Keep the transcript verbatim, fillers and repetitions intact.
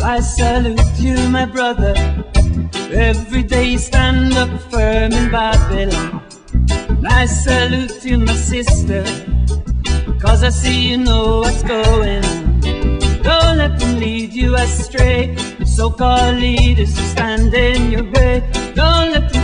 I salute you, my brother. Every day you stand up firm in Babylon. I salute you, my sister, cause I see you know what's going on. Don't let them lead you astray, the so-called leaders who stand in your way. Don't let them